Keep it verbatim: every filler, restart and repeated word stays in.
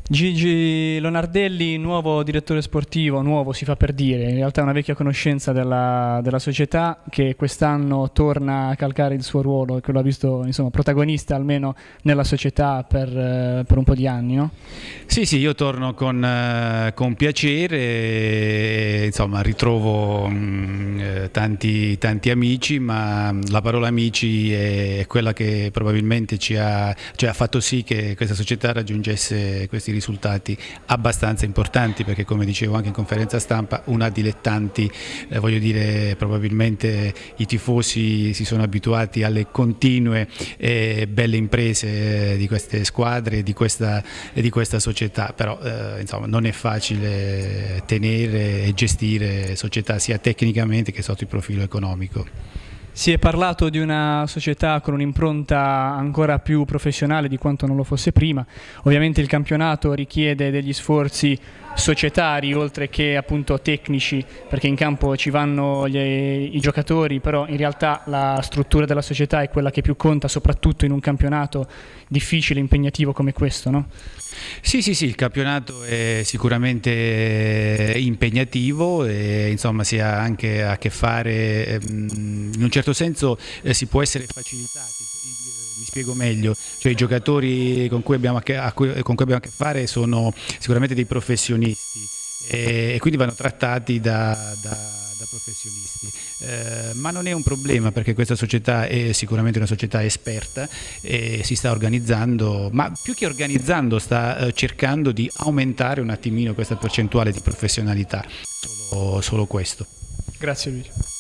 Gigi Lonardelli, nuovo direttore sportivo, nuovo si fa per dire, in realtà è una vecchia conoscenza della, della società che quest'anno torna a calcare il suo ruolo e che lo ha visto insomma, protagonista almeno nella società per, eh, per un po' di anni, no? Sì, sì, io torno con, eh, con piacere, e, insomma ritrovo mh, eh, tanti, tanti amici, ma la parola amici è quella che probabilmente ci ha, cioè, ha fatto sì che questa società raggiungesse questi risultati abbastanza importanti, perché come dicevo anche in conferenza stampa, una dilettanti, eh, voglio dire, probabilmente i tifosi si sono abituati alle continue e belle imprese di queste squadre e di questa, e di questa società, però eh, insomma non è facile tenere e gestire società sia tecnicamente che sotto il profilo economico. Si è parlato di una società con un'impronta ancora più professionale di quanto non lo fosse prima. Ovviamente il campionato richiede degli sforzi societari oltre che appunto tecnici, perché in campo ci vanno gli, i giocatori, però in realtà la struttura della società è quella che più conta, soprattutto in un campionato difficile, impegnativo come questo, no? Sì, sì, sì, il campionato è sicuramente impegnativo e insomma si ha anche a che fare, in un certo senso eh, si può essere facilitati. Mi spiego meglio, cioè i giocatori con cui abbiamo a che, a cui, con cui abbiamo a che fare sono sicuramente dei professionisti e, e quindi vanno trattati da, da, da professionisti, eh, ma non è un problema perché questa società è sicuramente una società esperta e si sta organizzando, ma più che organizzando sta eh, cercando di aumentare un attimino questa percentuale di professionalità, solo, solo questo. Grazie Luigi.